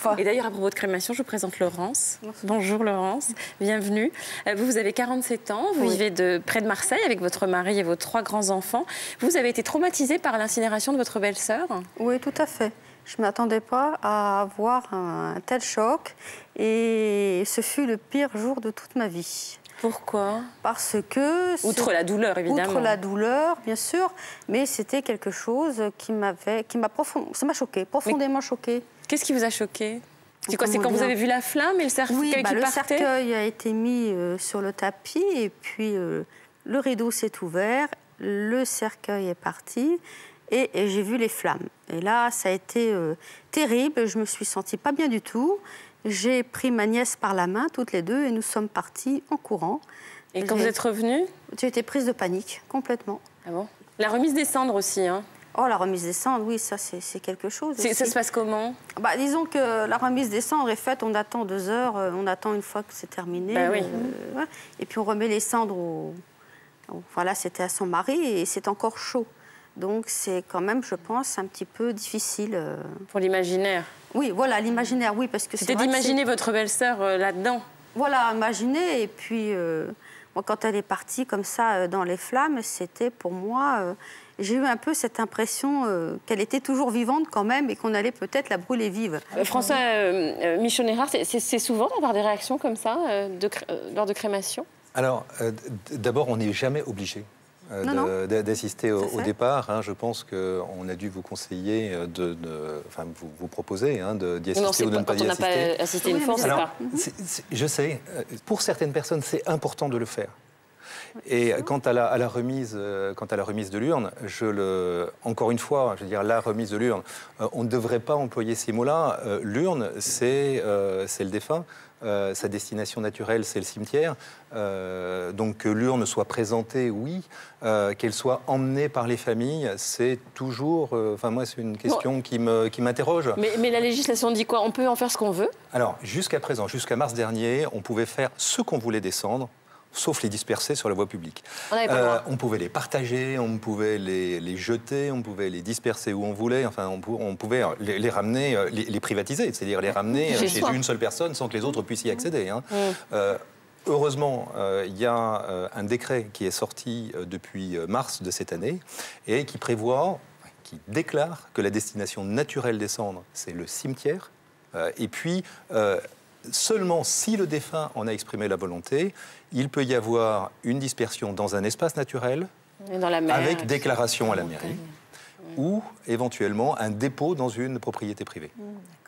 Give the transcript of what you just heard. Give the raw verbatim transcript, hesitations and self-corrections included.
pas. Et d'ailleurs, à propos de crémation, je vous présente Laurence. Bonjour Laurence, bienvenue. Vous, vous avez quarante-sept ans, vous oui. vivez de, près de Marseille avec votre mari et vos trois grands-enfants. Vous avez été traumatisée par l'incinération de votre belle-sœur? Oui, tout à fait. Je ne m'attendais pas à avoir un tel choc et ce fut le pire jour de toute ma vie. Pourquoi? Parce que... Outre la douleur, évidemment. Outre la douleur, bien sûr, mais c'était quelque chose qui m'avait, qui m'a profond... ça m'a choqué, profondément mais... choqué. Qu'est-ce qui vous a choqué? C'est quoi? C'est quand vous avez vu la flamme et le cercueil oui, bah, qui le partait? Le cercueil a été mis euh, sur le tapis et puis euh, le rideau s'est ouvert, le cercueil est parti et, et j'ai vu les flammes. Et là, ça a été euh, terrible, je me suis sentie pas bien du tout. J'ai pris ma nièce par la main, toutes les deux, et nous sommes partis en courant. Et quand vous êtes revenue? J'ai été prise de panique, complètement. Ah bon? La remise des cendres aussi, hein? Oh, la remise des cendres, oui, ça, c'est quelque chose. Ça se passe comment? Bah, disons que la remise des cendres est faite, on attend deux heures, on attend une fois que c'est terminé. Bah, oui. euh, ouais. Et puis on remet les cendres au... Voilà, c'était à son mari et c'est encore chaud. Donc c'est quand même, je pense, un petit peu difficile. Euh... Pour l'imaginaire? Oui, voilà, l'imaginaire, oui, parce que c'était d'imaginer votre belle-sœur euh, là-dedans? Voilà, imaginer, et puis euh, moi, quand elle est partie comme ça euh, dans les flammes, c'était pour moi... Euh, j'ai eu un peu cette impression euh, qu'elle était toujours vivante quand même et qu'on allait peut-être la brûler vive. Euh, François euh, euh, Michon-Hérard, c'est souvent d'avoir des réactions comme ça euh, de, euh, lors de crémation? Alors, euh, d'abord, on n'est jamais obligé euh, d'assister au, au départ. Hein. Je pense qu'on a dû vous conseiller, de, de, enfin, vous, vous proposer hein, d'y assister ou de ne pas y assister. Quand on n'a pas assisté une fois, on ne sait pas. C est, c est, je sais, pour certaines personnes, c'est important de le faire. Et quant à la, à la remise, euh, quant à la remise de l'urne, je le, encore une fois, je veux dire la remise de l'urne, euh, on ne devrait pas employer ces mots-là. Euh, l'urne, c'est euh, le défunt. Euh, sa destination naturelle, c'est le cimetière. Euh, donc que l'urne soit présentée, oui. Euh, Qu'elle soit emmenée par les familles, c'est toujours... Enfin, euh, moi, c'est une question bon. qui me, qui m'interroge. Mais, mais la législation dit quoi? On peut en faire ce qu'on veut? Alors, jusqu'à présent, jusqu'à mars dernier, on pouvait faire ce qu'on voulait descendre, sauf les disperser sur la voie publique. On, euh, on pouvait les partager, on pouvait les, les jeter, on pouvait les disperser où on voulait, enfin on, pou on pouvait les, les ramener, les, les privatiser, c'est-à-dire les ramener chez, chez une seule personne sans que les autres puissent y accéder. Hein. Mmh. Euh, heureusement, il euh, y a euh, un décret qui est sorti euh, depuis mars de cette année et qui prévoit, qui déclare que la destination naturelle des cendres, c'est le cimetière. Euh, et puis... Euh, seulement si le défunt en a exprimé la volonté, il peut y avoir une dispersion dans un espace naturel, dans la mer, avec déclaration à la mairie, ou éventuellement un dépôt dans une propriété privée. Mmh.